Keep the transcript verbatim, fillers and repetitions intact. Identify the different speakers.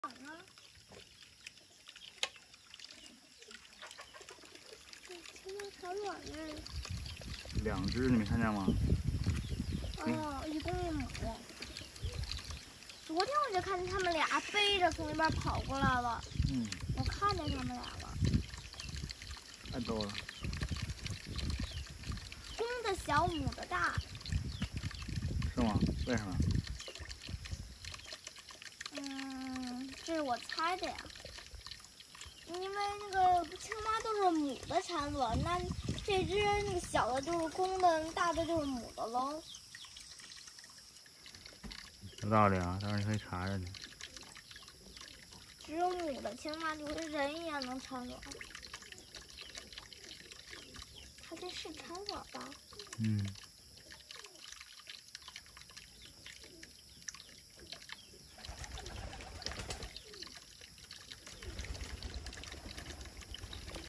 Speaker 1: 呢？青蛙产卵呢？
Speaker 2: 两只，你没看见吗？
Speaker 1: 哦，一公一母。昨天我就看见他们俩背着从那边跑过来了。
Speaker 2: 嗯，
Speaker 1: 我看见他们俩了。
Speaker 2: 太逗了。
Speaker 1: 公的小，母的大。
Speaker 2: 是吗？为什么？
Speaker 1: 嗯，这是我猜的呀。因为那个青蛙都是母的产卵，那这只那个小的就是公的，大的就是母的喽。
Speaker 2: 有道理啊，但是你可以查查去。
Speaker 1: 只有母的青蛙就是人也能产卵，它这是产卵吧？
Speaker 2: 嗯。